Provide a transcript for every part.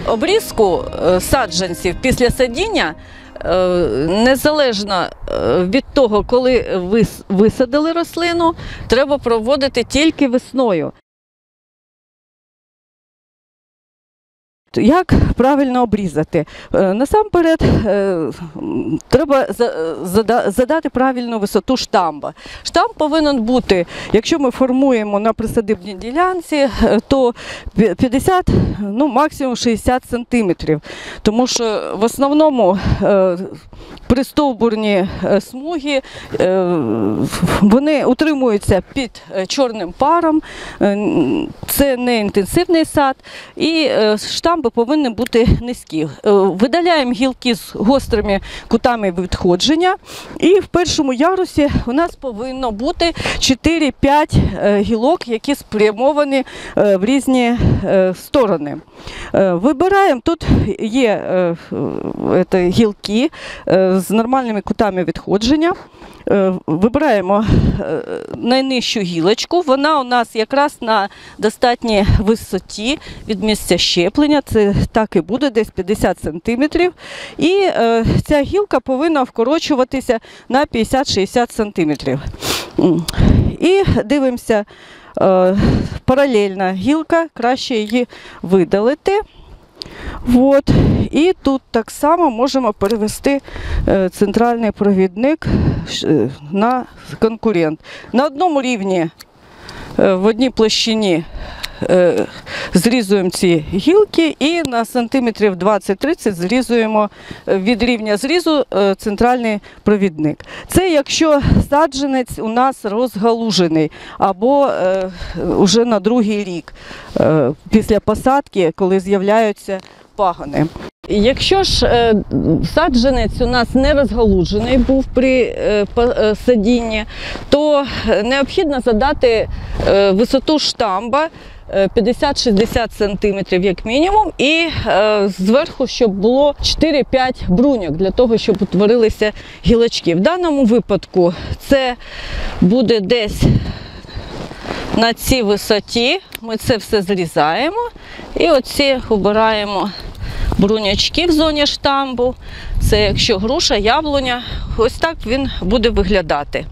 Обрізку саджанців після садіння, незалежно від того, коли ви висадили рослину, треба проводити тільки весною. Як правильно обрізати? Насамперед, треба задати правильну висоту штамба. Штамб повинен бути, якщо ми формуємо на присадибній ділянці, то 50, максимум 60 сантиметрів. Тому що в основному пристовбурні смуги, вони утримуються під чорним паром, це не інтенсивний сад, і штамби повинні бути низькі. Видаляємо гілки з гострими кутами відходження, і в першому ярусі у нас повинно бути 4-5 гілок, які спрямовані в різні сторони. Вибираємо, тут є гілки з нормальними кутами відходження. Вибираємо найнижчу гілочку, вона у нас якраз на достатній висоті від місця щеплення, це так і буде, десь 50 см. І ця гілка повинна вкорочуватися на 50-60 см. І дивимося, паралельна гілка, краще її видалити. От. І тут так само можемо перевести центральний провідник на конкурент. На одному рівні, в одній площині зрізуємо ці гілки і на сантиметрів 20-30 зрізуємо від рівня зрізу центральний провідник. Це якщо саджанець у нас розгалужений або вже на другий рік після посадки, коли з'являються пагони. Якщо ж саджанець у нас не розгалуджений був при садінні, то необхідно задати висоту штамба 50-60 см як мінімум, і зверху, щоб було 4-5 бруньок, для того, щоб утворилися гілочки. В даному випадку це буде десь на цій висоті, ми це все зрізаємо і оці обираємо брунячки в зоні штамбу. Це якщо груша, яблуня, ось так він буде виглядати.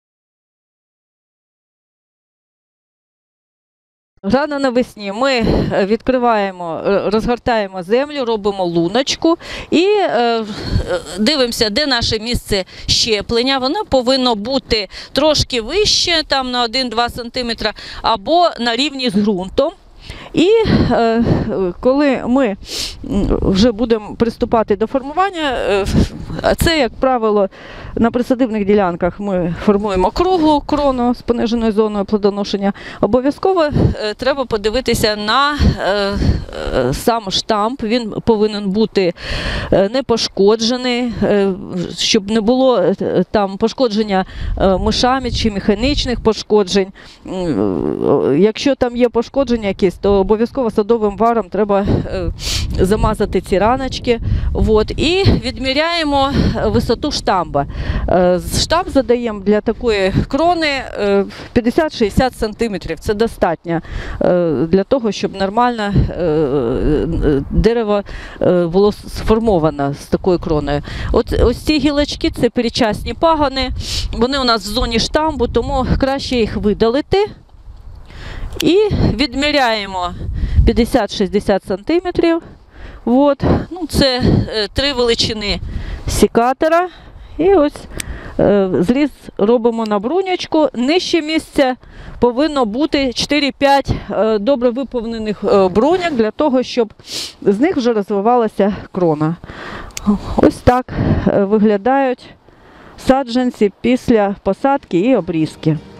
Рано навесні ми відкриваємо, розгортаємо землю, робимо луночку і дивимося, де наше місце щеплення. Воно повинно бути трошки вище, там на 1-2 см, або на рівні з ґрунтом. І коли ми вже будемо приступати до формування, це, як правило, на присадибних ділянках ми формуємо круглу крону з пониженою зоною плодоношення, обов'язково треба подивитися на сам штамп. Він повинен бути не пошкоджений, щоб не було там пошкодження мишами чи механічних пошкоджень. Якщо там є пошкодження якісь, то обов'язково садовим варом треба замазати ці раночки. От. І відміряємо висоту штамба. Штамб задаємо для такої крони 50-60 см. Це достатньо для того, щоб нормально дерево було сформовано з такою кроною. Ось ці гілочки – це передчасні пагони. Вони у нас в зоні штамбу, тому краще їх видалити. І відміряємо 50-60 см. От. Це 3 величини секатора. І ось зріз робимо на брунячку. Нижче місця повинно бути 4-5 добре виповнених бруньок, для того, щоб з них вже розвивалася крона. Ось так виглядають саджанці після посадки і обрізки.